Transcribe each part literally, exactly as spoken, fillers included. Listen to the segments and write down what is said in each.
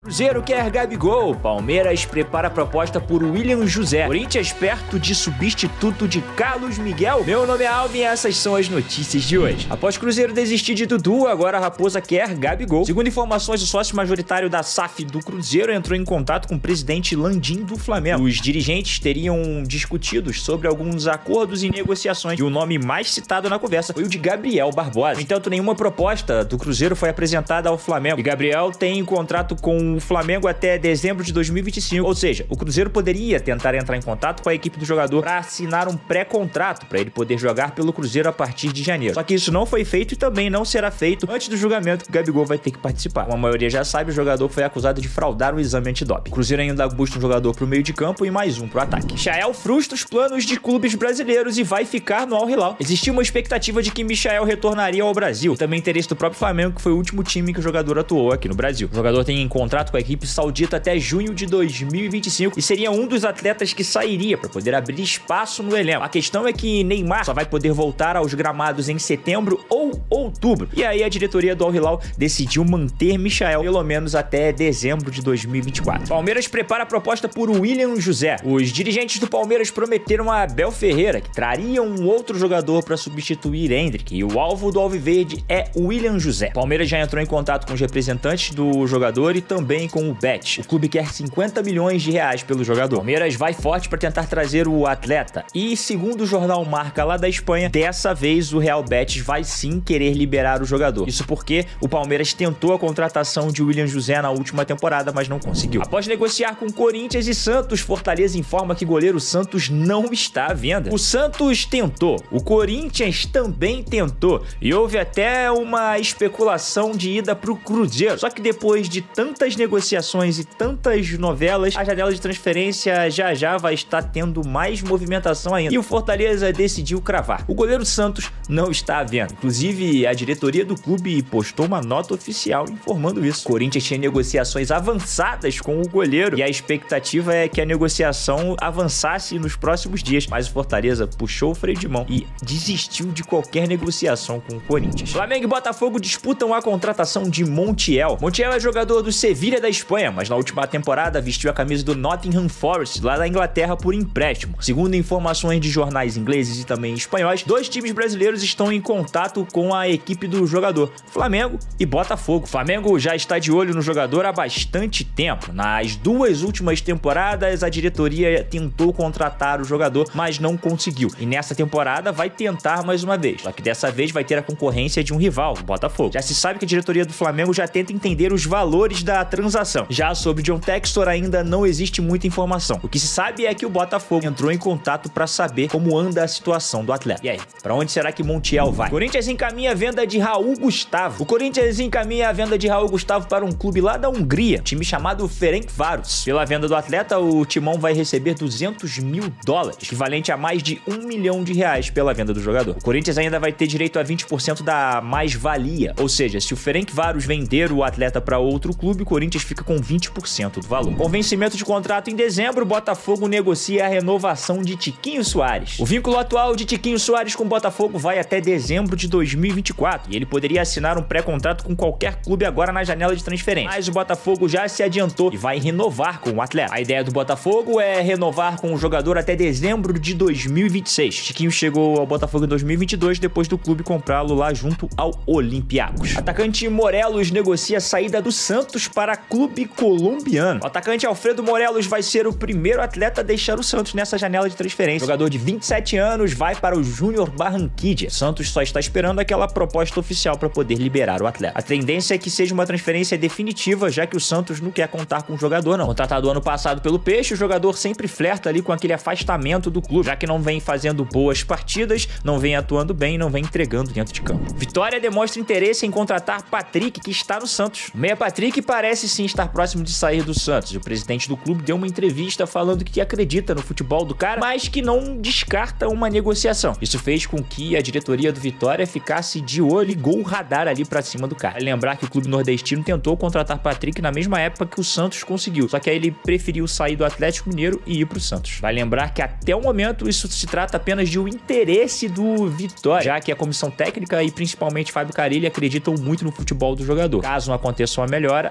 Cruzeiro quer Gabigol, Palmeiras prepara a proposta por William José, Corinthians perto de substituto de Carlos Miguel. Meu nome é Alvin e essas são as notícias de hoje. Após Cruzeiro desistir de Dudu, agora a Raposa quer Gabigol. Segundo informações, o sócio majoritário da S A F do Cruzeiro entrou em contato com o presidente Landim do Flamengo. Os dirigentes teriam discutido sobre alguns acordos e negociações e o nome mais citado na conversa foi o de Gabriel Barbosa. No entanto, nenhuma proposta do Cruzeiro foi apresentada ao Flamengo e Gabriel tem contrato com o Flamengo até dezembro de dois mil e vinte e cinco, ou seja, o Cruzeiro poderia tentar entrar em contato com a equipe do jogador para assinar um pré-contrato para ele poder jogar pelo Cruzeiro a partir de janeiro. Só que isso não foi feito e também não será feito antes do julgamento que o Gabigol vai ter que participar. Como a maioria já sabe, o jogador foi acusado de fraudar o exame antidoping. O Cruzeiro ainda busca um jogador para o meio de campo e mais um para o ataque. Michael frustra os planos de clubes brasileiros e vai ficar no Al Hilal. Existia uma expectativa de que Michael retornaria ao Brasil e também interesse do próprio Flamengo, que foi o último time que o jogador atuou aqui no Brasil. O jogador tem contrato com a equipe saudita até junho de dois mil e vinte e cinco e seria um dos atletas que sairia para poder abrir espaço no elenco. A questão é que Neymar só vai poder voltar aos gramados em setembro ou outubro. E aí a diretoria do Al Hilal decidiu manter Michael pelo menos até dezembro de dois mil e vinte e quatro. Palmeiras prepara a proposta por William José. Os dirigentes do Palmeiras prometeram a Abel Ferreira que traria um outro jogador para substituir Endrick e o alvo do Alviverde é William José. Palmeiras já entrou em contato com os representantes do jogador e também com o Bet. O clube quer cinquenta milhões de reais pelo jogador. Palmeiras vai forte para tentar trazer o atleta e, segundo o jornal Marca lá da Espanha, dessa vez o Real Betis vai sim querer liberar o jogador. Isso porque o Palmeiras tentou a contratação de William José na última temporada, mas não conseguiu. Após negociar com Corinthians e Santos, Fortaleza informa que goleiro Santos não está à venda. O Santos tentou, o Corinthians também tentou e houve até uma especulação de ida para o Cruzeiro. Só que depois de tantas negociações e tantas novelas, a janela de transferência já já vai estar tendo mais movimentação ainda. E o Fortaleza decidiu cravar. O goleiro Santos não está à venda. Inclusive, a diretoria do clube postou uma nota oficial informando isso. O Corinthians tinha negociações avançadas com o goleiro e a expectativa é que a negociação avançasse nos próximos dias, mas o Fortaleza puxou o freio de mão e desistiu de qualquer negociação com o Corinthians. Flamengo e Botafogo disputam a contratação de Montiel. Montiel é jogador do Sevilha da Espanha, mas na última temporada vestiu a camisa do Nottingham Forest, lá da Inglaterra, por empréstimo. Segundo informações de jornais ingleses e também espanhóis, dois times brasileiros estão em contato com a equipe do jogador, Flamengo e Botafogo. O Flamengo já está de olho no jogador há bastante tempo. Nas duas últimas temporadas, a diretoria tentou contratar o jogador, mas não conseguiu. E nessa temporada vai tentar mais uma vez, só que dessa vez vai ter a concorrência de um rival, o Botafogo. Já se sabe que a diretoria do Flamengo já tenta entender os valores da transação. Já sobre John Textor ainda não existe muita informação. O que se sabe é que o Botafogo entrou em contato para saber como anda a situação do atleta. E aí, para onde será que Montiel vai? O Corinthians encaminha a venda de Raul Gustavo. O Corinthians encaminha a venda de Raul Gustavo para um clube lá da Hungria, time chamado Ferencváros. Pela venda do atleta, o Timão vai receber duzentos mil dólares, equivalente a mais de um milhão de reais pela venda do jogador. O Corinthians ainda vai ter direito a vinte por cento da mais-valia, ou seja, se o Ferencváros vender o atleta para outro clube, o Corinthians fica com vinte por cento do valor. Com vencimento de contrato em dezembro, o Botafogo negocia a renovação de Tiquinho Soares. O vínculo atual de Tiquinho Soares com o Botafogo vai até dezembro de dois mil e vinte e quatro e ele poderia assinar um pré-contrato com qualquer clube agora na janela de transferência. Mas o Botafogo já se adiantou e vai renovar com o atleta. A ideia do Botafogo é renovar com o jogador até dezembro de dois mil e vinte e seis. Tiquinho chegou ao Botafogo em dois mil e vinte e dois depois do clube comprá-lo lá junto ao Olympiacos. Atacante Morelos negocia a saída do Santos para clube colombiano. O atacante Alfredo Morelos vai ser o primeiro atleta a deixar o Santos nessa janela de transferência. O jogador de vinte e sete anos vai para o Júnior Barranquilla. O Santos só está esperando aquela proposta oficial para poder liberar o atleta. A tendência é que seja uma transferência definitiva, já que o Santos não quer contar com o jogador, não. Contratado ano passado pelo Peixe, o jogador sempre flerta ali com aquele afastamento do clube, já que não vem fazendo boas partidas, não vem atuando bem e não vem entregando dentro de campo. Vitória demonstra interesse em contratar Patrick, que está no Santos. O meia Patrick parece sim estar próximo de sair do Santos. O presidente do clube deu uma entrevista falando que acredita no futebol do cara, mas que não descarta uma negociação. Isso fez com que a diretoria do Vitória ficasse de olho e ligou o radar ali pra cima do cara. Vale lembrar que o clube nordestino tentou contratar Patrick na mesma época que o Santos conseguiu, só que aí ele preferiu sair do Atlético Mineiro e ir pro Santos. Vale lembrar que até o momento isso se trata apenas de um interesse do Vitória, já que a comissão técnica e principalmente Fábio Carille acreditam muito no futebol do jogador. Caso não aconteça uma melhora, a diretoria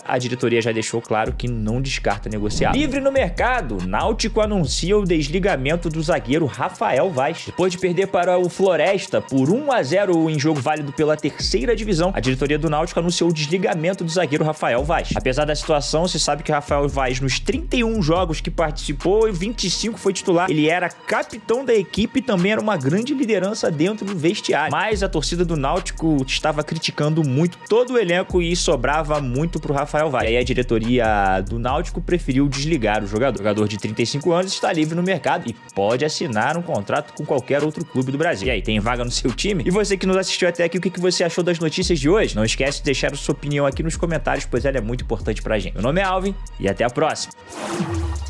diretoria já deixou claro que não descarta negociar. Livre no mercado, Náutico anuncia o desligamento do zagueiro Rafael Vaz. Depois de perder para o Floresta por um a zero em jogo válido pela terceira divisão, a diretoria do Náutico anunciou o desligamento do zagueiro Rafael Vaz. Apesar da situação, se sabe que Rafael Vaz, nos trinta e um jogos que participou, vinte e cinco foi titular. Ele era capitão da equipe e também era uma grande liderança dentro do vestiário. Mas a torcida do Náutico estava criticando muito todo o elenco e sobrava muito pro Rafael Vaz. E aí a diretoria do Náutico preferiu desligar o jogador. O jogador de trinta e cinco anos está livre no mercado e pode assinar um contrato com qualquer outro clube do Brasil. E aí, tem vaga no seu time? E você que nos assistiu até aqui, o que você achou das notícias de hoje? Não esquece de deixar a sua opinião aqui nos comentários, pois ela é muito importante pra gente. Meu nome é Alvin e até a próxima.